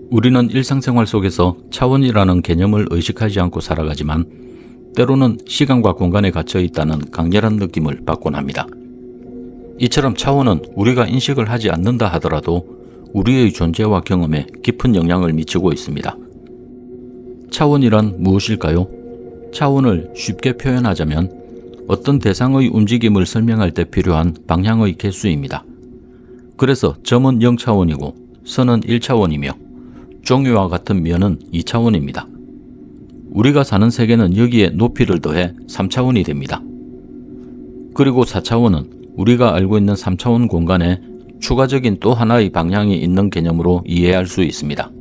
우리는 일상생활 속에서 차원이라는 개념을 의식하지 않고 살아가지만 때로는 시간과 공간에 갇혀 있다는 강렬한 느낌을 받곤 합니다. 이처럼 차원은 우리가 인식을 하지 않는다 하더라도 우리의 존재와 경험에 깊은 영향을 미치고 있습니다. 차원이란 무엇일까요? 차원을 쉽게 표현하자면 어떤 대상의 움직임을 설명할 때 필요한 방향의 개수입니다. 그래서 점은 0차원이고 선은 1차원이며 종이와 같은 면은 2차원입니다. 우리가 사는 세계는 여기에 높이를 더해 3차원이 됩니다. 그리고 4차원은 우리가 알고 있는 3차원 공간에 추가적인 또 하나의 방향이 있는 개념으로 이해할 수 있습니다.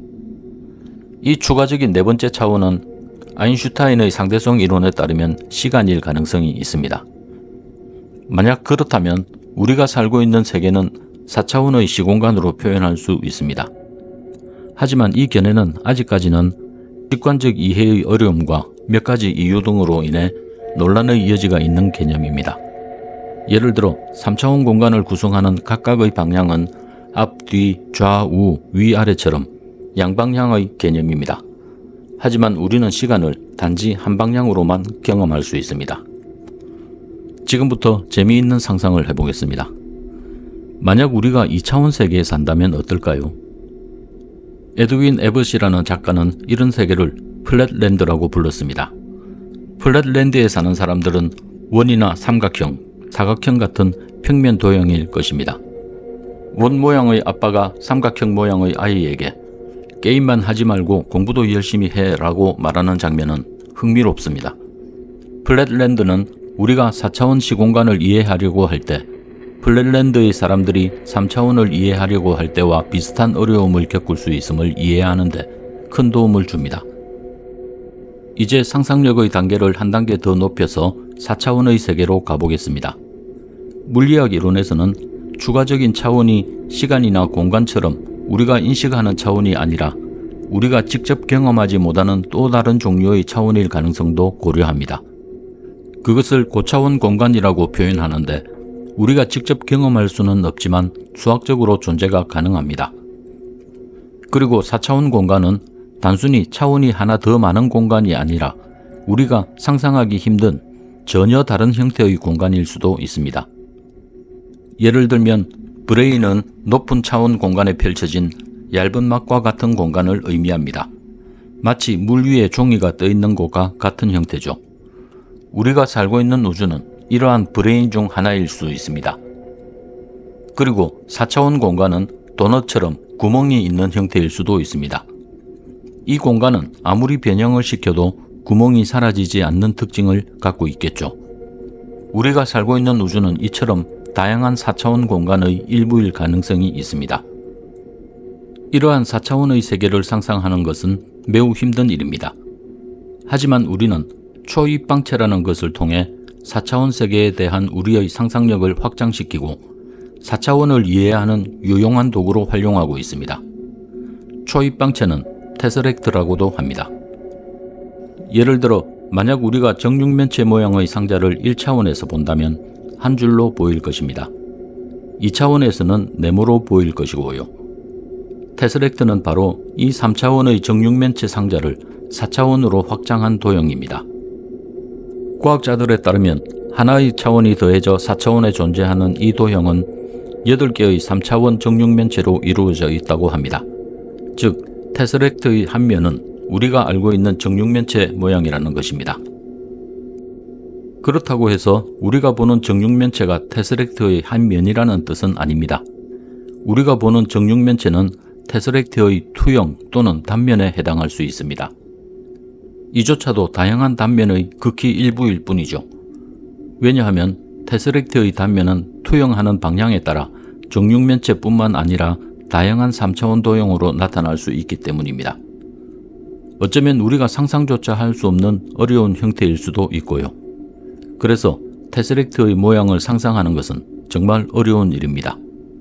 이 추가적인 네 번째 차원은 아인슈타인의 상대성 이론에 따르면 시간일 가능성이 있습니다. 만약 그렇다면 우리가 살고 있는 세계는 4차원의 시공간으로 표현할 수 있습니다. 하지만 이 견해는 아직까지는 직관적 이해의 어려움과 몇 가지 이유 등으로 인해 논란의 여지가 있는 개념입니다. 예를 들어 3차원 공간을 구성하는 각각의 방향은 앞, 뒤, 좌우, 위아래처럼 양방향의 개념입니다. 하지만 우리는 시간을 단지 한 방향으로만 경험할 수 있습니다. 지금부터 재미있는 상상을 해보겠습니다. 만약 우리가 2차원 세계에 산다면 어떨까요? 에드윈 에버시라는 작가는 이런 세계를 플랫랜드라고 불렀습니다. 플랫랜드에 사는 사람들은 원이나 삼각형, 사각형 같은 평면 도형일 것입니다. 원 모양의 아빠가 삼각형 모양의 아이에게 게임만 하지 말고 공부도 열심히 해 라고 말하는 장면은 흥미롭습니다. 플랫랜드는 우리가 4차원 시공간을 이해하려고 할 때 플랫랜드의 사람들이 3차원을 이해하려고 할 때와 비슷한 어려움을 겪을 수 있음을 이해하는데 큰 도움을 줍니다. 이제 상상력의 단계를 한 단계 더 높여서 4차원의 세계로 가보겠습니다. 물리학 이론에서는 추가적인 차원이 시간이나 공간처럼 우리가 인식하는 차원이 아니라 우리가 직접 경험하지 못하는 또 다른 종류의 차원일 가능성도 고려합니다. 그것을 고차원 공간이라고 표현하는데 우리가 직접 경험할 수는 없지만 수학적으로 존재가 가능합니다. 그리고 4차원 공간은 단순히 차원이 하나 더 많은 공간이 아니라 우리가 상상하기 힘든 전혀 다른 형태의 공간일 수도 있습니다. 예를 들면 브레인은 높은 차원 공간에 펼쳐진 얇은 막과 같은 공간을 의미합니다. 마치 물 위에 종이가 떠 있는 것과 같은 형태죠. 우리가 살고 있는 우주는 이러한 브레인 중 하나일 수 있습니다. 그리고 4차원 공간은 도넛처럼 구멍이 있는 형태일 수도 있습니다. 이 공간은 아무리 변형을 시켜도 구멍이 사라지지 않는 특징을 갖고 있겠죠. 우리가 살고 있는 우주는 이처럼 다양한 4차원 공간의 일부일 가능성이 있습니다. 이러한 4차원의 세계를 상상하는 것은 매우 힘든 일입니다. 하지만 우리는 초입방체라는 것을 통해 4차원 세계에 대한 우리의 상상력을 확장시키고 4차원을 이해하는 유용한 도구로 활용하고 있습니다. 초입방체는 테스렉트라고도 합니다. 예를 들어 만약 우리가 정육면체 모양의 상자를 1차원에서 본다면 한 줄로 보일 것입니다. 2차원에서는 네모로 보일 것이고요. 테스렉트는 바로 이 3차원의 정육면체 상자를 4차원으로 확장한 도형입니다. 과학자들에 따르면 하나의 차원이 더해져 4차원에 존재하는 이 도형은 8개의 3차원 정육면체로 이루어져 있다고 합니다. 즉, 테스렉트의 한 면은 우리가 알고 있는 정육면체 모양이라는 것입니다. 그렇다고 해서 우리가 보는 정육면체가 테스렉트의 한 면이라는 뜻은 아닙니다. 우리가 보는 정육면체는 테스렉트의 투영 또는 단면에 해당할 수 있습니다. 이조차도 다양한 단면의 극히 일부일 뿐이죠. 왜냐하면 테스렉트의 단면은 투영하는 방향에 따라 정육면체뿐만 아니라 다양한 3차원 도형으로 나타날 수 있기 때문입니다. 어쩌면 우리가 상상조차 할 수 없는 어려운 형태일 수도 있고요. 그래서 테스렉트의 모양을 상상하는 것은 정말 어려운 일입니다.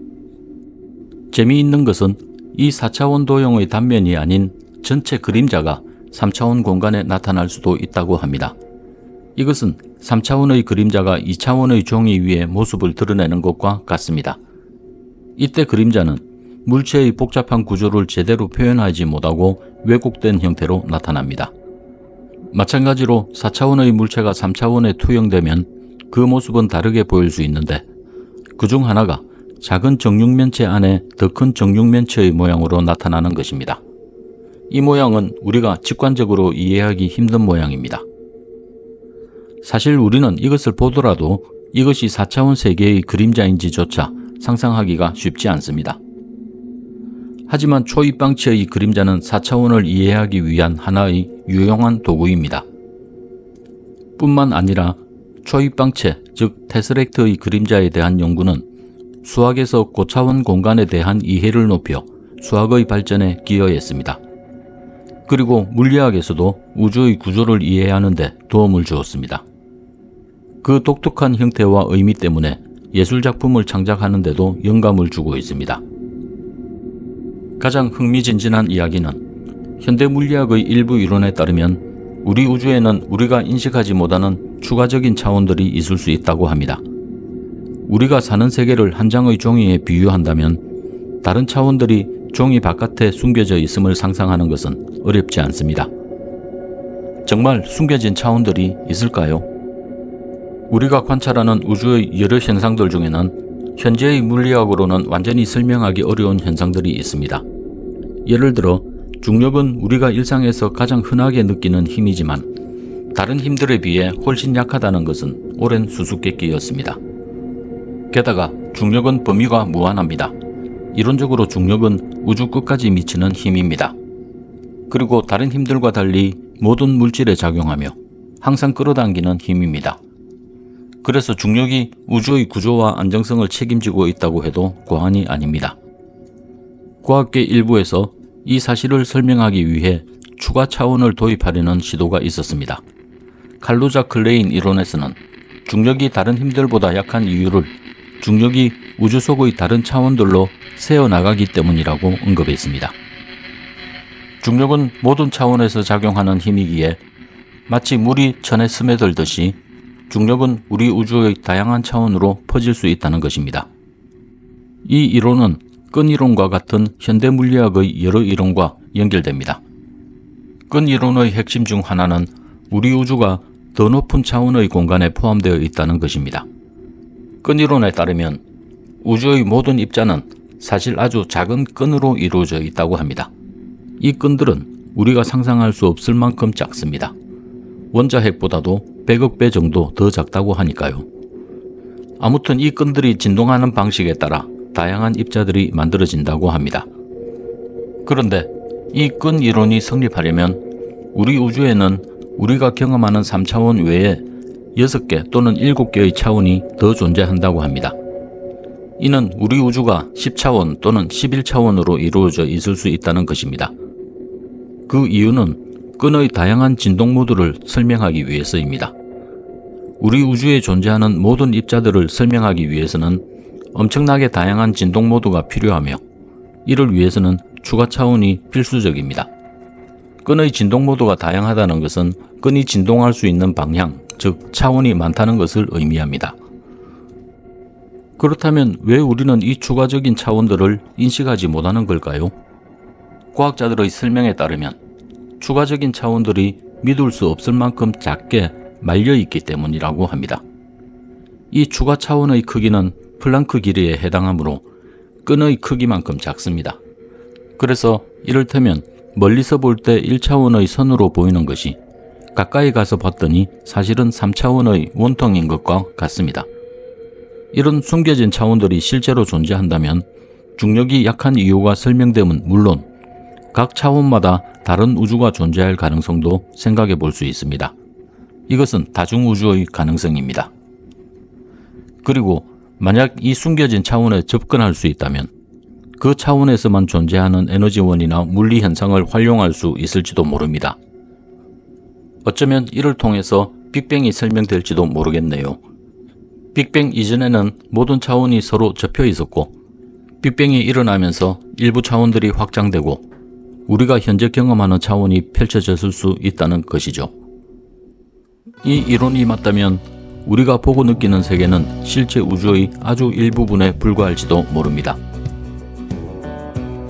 재미있는 것은 이 4차원 도형의 단면이 아닌 전체 그림자가 3차원 공간에 나타날 수도 있다고 합니다. 이것은 3차원의 그림자가 2차원의 종이 위에 모습을 드러내는 것과 같습니다. 이때 그림자는 물체의 복잡한 구조를 제대로 표현하지 못하고 왜곡된 형태로 나타납니다. 마찬가지로 4차원의 물체가 3차원에 투영되면 그 모습은 다르게 보일 수 있는데 그중 하나가 작은 정육면체 안에 더 큰 정육면체의 모양으로 나타나는 것입니다. 이 모양은 우리가 직관적으로 이해하기 힘든 모양입니다. 사실 우리는 이것을 보더라도 이것이 4차원 세계의 그림자인지조차 상상하기가 쉽지 않습니다. 하지만 초입방치의 그림자는 4차원을 이해하기 위한 하나의 유용한 도구입니다. 뿐만 아니라 초입방체, 즉 테스렉트의 그림자에 대한 연구는 수학에서 고차원 공간에 대한 이해를 높여 수학의 발전에 기여했습니다. 그리고 물리학에서도 우주의 구조를 이해하는 데 도움을 주었습니다. 그 독특한 형태와 의미 때문에 예술작품을 창작하는 데도 영감을 주고 있습니다. 가장 흥미진진한 이야기는 현대 물리학의 일부 이론에 따르면 우리 우주에는 우리가 인식하지 못하는 추가적인 차원들이 있을 수 있다고 합니다. 우리가 사는 세계를 한 장의 종이에 비유한다면 다른 차원들이 종이 바깥에 숨겨져 있음을 상상하는 것은 어렵지 않습니다. 정말 숨겨진 차원들이 있을까요? 우리가 관찰하는 우주의 여러 현상들 중에는 현재의 물리학으로는 완전히 설명하기 어려운 현상들이 있습니다. 예를 들어 중력은 우리가 일상에서 가장 흔하게 느끼는 힘이지만 다른 힘들에 비해 훨씬 약하다는 것은 오랜 수수께끼였습니다. 게다가 중력은 범위가 무한합니다. 이론적으로 중력은 우주 끝까지 미치는 힘입니다. 그리고 다른 힘들과 달리 모든 물질에 작용하며 항상 끌어당기는 힘입니다. 그래서 중력이 우주의 구조와 안정성을 책임지고 있다고 해도 과언이 아닙니다. 과학계 일부에서 이 사실을 설명하기 위해 추가 차원을 도입하려는 시도가 있었습니다. 칼루자 클레인 이론에서는 중력이 다른 힘들보다 약한 이유를 중력이 우주 속의 다른 차원들로 새어나가기 때문이라고 언급했습니다. 중력은 모든 차원에서 작용하는 힘이기에 마치 물이 천에 스며들듯이 중력은 우리 우주의 다양한 차원으로 퍼질 수 있다는 것입니다. 이 이론은 끈 이론과 같은 현대 물리학의 여러 이론과 연결됩니다. 끈 이론의 핵심 중 하나는 우리 우주가 더 높은 차원의 공간에 포함되어 있다는 것입니다. 끈 이론에 따르면 우주의 모든 입자는 사실 아주 작은 끈으로 이루어져 있다고 합니다. 이 끈들은 우리가 상상할 수 없을 만큼 작습니다. 원자핵보다도 100억 배 정도 더 작다고 하니까요. 아무튼 이 끈들이 진동하는 방식에 따라 다양한 입자들이 만들어진다고 합니다. 그런데 이 끈 이론이 성립하려면 우리 우주에는 우리가 경험하는 3차원 외에 6개 또는 7개의 차원이 더 존재한다고 합니다. 이는 우리 우주가 10차원 또는 11차원으로 이루어져 있을 수 있다는 것입니다. 그 이유는 끈의 다양한 진동 모드를 설명하기 위해서입니다. 우리 우주에 존재하는 모든 입자들을 설명하기 위해서는 엄청나게 다양한 진동 모드가 필요하며 이를 위해서는 추가 차원이 필수적입니다. 끈의 진동 모드가 다양하다는 것은 끈이 진동할 수 있는 방향, 즉 차원이 많다는 것을 의미합니다. 그렇다면 왜 우리는 이 추가적인 차원들을 인식하지 못하는 걸까요? 과학자들의 설명에 따르면 추가적인 차원들이 믿을 수 없을 만큼 작게 말려있기 때문이라고 합니다. 이 추가 차원의 크기는 플랑크 길이에 해당하므로 끈의 크기만큼 작습니다. 그래서 이를테면 멀리서 볼 때 1차원의 선으로 보이는 것이 가까이 가서 봤더니 사실은 3차원의 원통인 것과 같습니다. 이런 숨겨진 차원들이 실제로 존재한다면 중력이 약한 이유가 설명되면 물론 각 차원마다 다른 우주가 존재할 가능성도 생각해 볼 수 있습니다. 이것은 다중우주의 가능성입니다. 그리고 만약 이 숨겨진 차원에 접근할 수 있다면 그 차원에서만 존재하는 에너지원이나 물리현상을 활용할 수 있을지도 모릅니다. 어쩌면 이를 통해서 빅뱅이 설명될지도 모르겠네요. 빅뱅 이전에는 모든 차원이 서로 접혀 있었고 빅뱅이 일어나면서 일부 차원들이 확장되고 우리가 현재 경험하는 차원이 펼쳐졌을 수 있다는 것이죠. 이 이론이 맞다면 우리가 보고 느끼는 세계는 실제 우주의 아주 일부분에 불과할지도 모릅니다.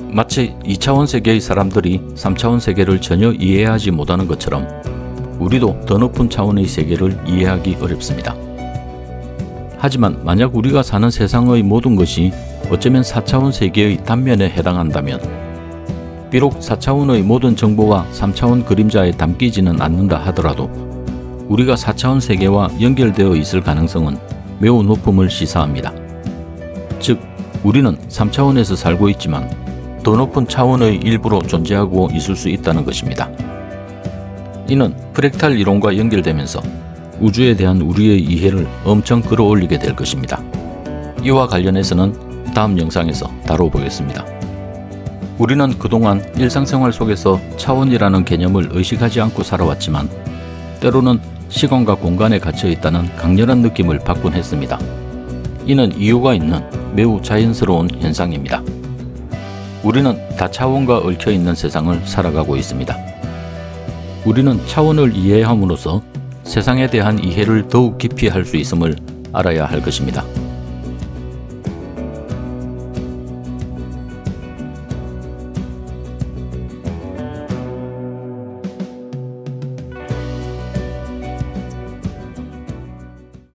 마치 2차원 세계의 사람들이 3차원 세계를 전혀 이해하지 못하는 것처럼 우리도 더 높은 차원의 세계를 이해하기 어렵습니다. 하지만 만약 우리가 사는 세상의 모든 것이 어쩌면 4차원 세계의 단면에 해당한다면, 비록 4차원의 모든 정보가 3차원 그림자에 담기지는 않는다 하더라도 우리가 4차원 세계와 연결되어 있을 가능성은 매우 높음을 시사합니다. 즉, 우리는 3차원에서 살고 있지만 더 높은 차원의 일부로 존재하고 있을 수 있다는 것입니다. 이는 프랙탈 이론과 연결되면서 우주에 대한 우리의 이해를 엄청 끌어올리게 될 것입니다. 이와 관련해서는 다음 영상에서 다뤄보겠습니다. 우리는 그동안 일상생활 속에서 차원이라는 개념을 의식하지 않고 살아왔지만 때로는 시간과 공간에 갇혀 있다는 강렬한 느낌을 받곤 했습니다. 이는 이유가 있는 매우 자연스러운 현상입니다. 우리는 다차원과 얽혀 있는 세상을 살아가고 있습니다. 우리는 차원을 이해함으로써 세상에 대한 이해를 더욱 깊이 할 수 있음을 알아야 할 것입니다.